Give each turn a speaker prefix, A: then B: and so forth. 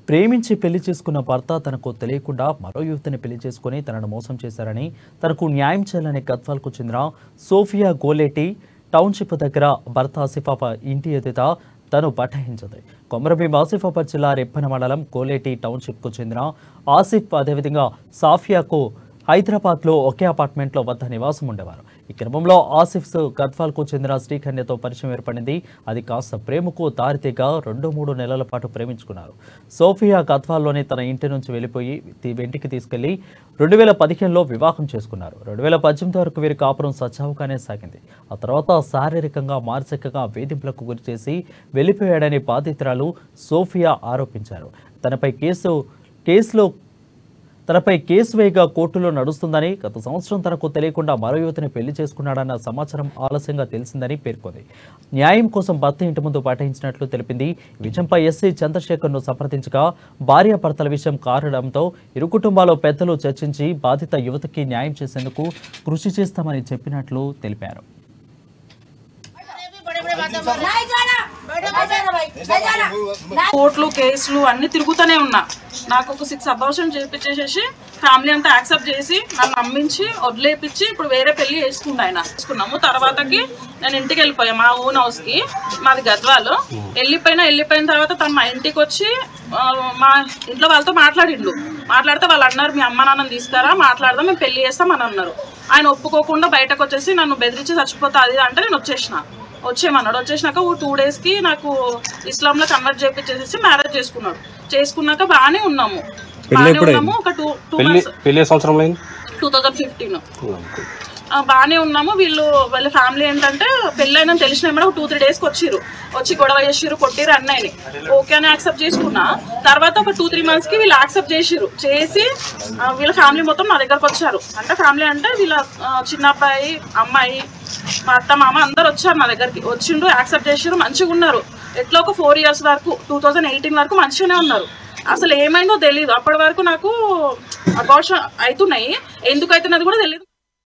A: ప్రేమించి పెళ్లి చేసుకున్న భర్త తనకు తెలియకుండా మరో యువతిని పెళ్లి చేసుకుని తనను మోసం చేశారని తనకు న్యాయం చేయాలని గద్వాల్కు చెందిన సోఫియా గోలేటి టౌన్షిప్ దగ్గర భర్త ఆసిఫాబాద్ ఇంటి ఎదుట తను బఠాయించింది. కొమరభీం ఆసిఫాబాద్ జిల్లా రెప్పన మండలం గోలేటి టౌన్షిప్కు చెందిన ఆసిఫ్ అదేవిధంగా సాఫియాకు హైదరాబాద్లో ఒకే అపార్ట్మెంట్లో వద్ద నివాసం ఉండేవారు. ఈ క్రమంలో ఆసిఫ్ గద్వాల్కు చెందిన శ్రీకన్యతో పరిచయం ఏర్పడింది. అది కాస్త ప్రేమకు దారితీగా 2-3 నెలల పాటు ప్రేమించుకున్నారు. సోఫియా గద్వాల్లోని తన ఇంటి నుంచి వెళ్లిపోయి వెంటికి తీసుకెళ్లి 2015లో వివాహం చేసుకున్నారు. 2018 వరకు వీరి కాపురం సజావుగానే సాగింది. ఆ తర్వాత శారీరకంగా మానసికంగా వేధింపులకు గురి చేసి వెళ్లిపోయాడని బాధితురాలు సోఫియా ఆరోపించారు. తనపై కేసు వేయగా కోర్టులో నడుస్తుందని, గత సంవత్సరం తనకు తెలియకుండా మరో యువతిని పెళ్లి చేసుకున్నాడన్న సమాచారం ఆలస్యంగా తెలిసిందని పేర్కొంది. న్యాయం కోసం భర్త ఇంటి ముందు బైఠాయించినట్లు తెలిపింది. ఈ విషయంపై ఎస్సీ చంద్రశేఖర్ను సంప్రదించగా భార్యాభర్తల విషయం కారణంతో ఇరు కుటుంబాల పెద్దలు చర్చించి బాధిత యువతికి న్యాయం చేసేందుకు కృషి చేస్తామని చెప్పినట్లు తెలిపారు.
B: కోర్టులు కేసులు అన్ని తిరుగుతూనే ఉన్నా. నాకు ఒక 6 అబార్షన్ చేయించేసేసి ఫ్యామిలీ అంతా యాక్సెప్ట్ చేసి నన్ను నమ్మించి వదిలేపించి ఇప్పుడు వేరే పెళ్లి చేసుకున్నాము. తర్వాతకి నేను ఇంటికి వెళ్ళిపోయా, మా ఓన్ హౌస్కి, మాది గద్వాలు. వెళ్ళిపోయిన తర్వాత తను మా ఇంటికి వచ్చి మా ఇంట్లో వాళ్ళతో మాట్లాడితే వాళ్ళు అన్నారు, మీ అమ్మ నాన్నని తీసుకురా మాట్లాడదాం, మేము పెళ్లి చేస్తాం అని అన్నారు. ఆయన ఒప్పుకోకుండా బయటకు వచ్చేసి నన్ను బెదిరించి చచ్చిపోతా అది అంటే నేను వచ్చేయమన్నాడు. వచ్చేసినాక 2 డేస్కి నాకు ఇస్లాంలో కన్వర్ట్ చేయించేసి మ్యారేజ్ చేసుకున్నాక బాగానే ఉన్నాము. ఒక 2 మంత్స్ 2015 బాగానే ఉన్నాము. వాళ్ళ ఫ్యామిలీ ఏంటంటే పెళ్ళైనా తెలిసిన 2-3 డేస్కి వచ్చి గొడవ చేసిర్రు, కొట్టిర్రు, అన్నయ్యని ఓకే అని యాక్సెప్ట్ చేసుకున్నా. తర్వాత ఒక 2-3 మంత్స్కి వీళ్ళు యాక్సెప్ట్ చేసి వీళ్ళ ఫ్యామిలీ మొత్తం నా దగ్గరకు వచ్చారు. అంటే ఫ్యామిలీ అంటే వీళ్ళ చిన్న అబ్బాయి, అమ్మాయి, మా అత్త, మామ అందరు వచ్చారు నా దగ్గరికి. వచ్చిండ్రు, యాక్సెప్ట్ చేసిర్రు, మంచిగా ఉన్నారు. ఎట్లా ఒక 4 years వరకు 2018 వరకు మంచిగానే ఉన్నారు. అసలు ఏమైందో తెలియదు. అప్పటి వరకు నాకు అబార్షన్ అవుతున్నాయి, ఎందుకు అవుతున్నది కూడా తెలియదు.